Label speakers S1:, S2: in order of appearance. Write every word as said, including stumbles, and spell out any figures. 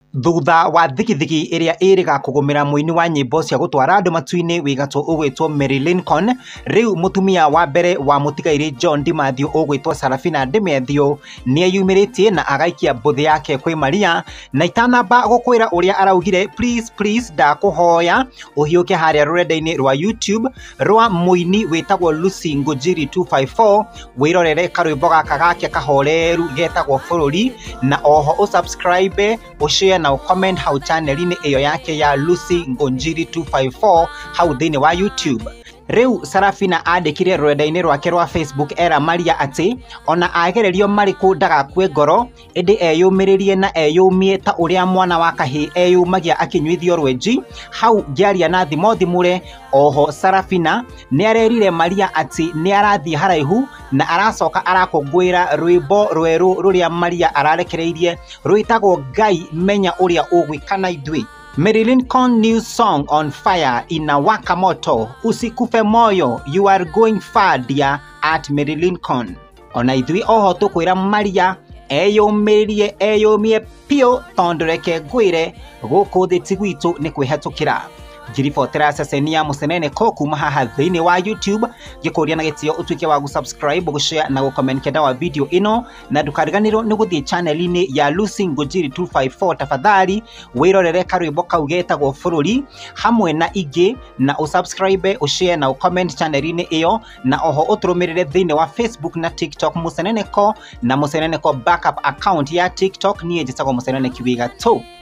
S1: Thutha wa thigithigi iria iriga kugumira muini wa nyimbo cia gutwara andu matu-ini wigatu ugwitwo Mary Lincoln, riu mutumia wa mbere wa mutigairi John Dimathew ugwitwo Sarafina Dimathew ni eyumiritie na agaikia mbuthi yake kwi Maria, na itanamba gukwira uria araugire please please ndakuhoya uhiuke haria rurenda-ini rwa YouTube rwa muini witagwo Lucy Ngujiri two five four wirorere karwimbo gaka gake kahoreru getagwo Bururi, na oho usubscribe ushare na comment hau channel-ini iyo yake ya Lucy Ngujiri two five four hau thini wa YouTube. Riu Sarafina andikire rurenda-ini rwake rwa Facebook era Maria ati ona agererio mariku ndagakue ngoro indi eyumiririe na eyumie ta uria mwana wa kahi eyumagia akinyuithio rwenji hau ngiaria na thimo thimure. Oho Sarafina ni arerire Maria ati ni arathie haraihu na aracoka arakungwira rwimbo rweru ruria Maria ararekereirie rwitagwo Ngai menya uria ugwikana ithui. Mary Lincoln new song on fire inawaka moto, usikufe moyo, you are going far dear at Mary Lincoln. Ona ithui oho tukwira Maria eyumirie eyumie pio tondu reke ngwire guku thiti gwitu ni kwihetukira. Ngiribotera ceceni ya Museneneko kuma haha thini wa YouTube, gikuria na gitio utuike wa gusubscribe, gushare na gucomment kenda wa video ino, na ndukariganirwo ni guthie channel-ini ya Lucy Ngujiri two five four tafadhali wirorere karwimbo kau getagwo Bururi hamwe na ingi, na usubscribe ushare na ucomment channel-ini iyo, na oho uturumirire thini wa Facebook na TikTok Museneneko na Museneneko backup account ya TikTok niye njitagwo Museneneki wigatu.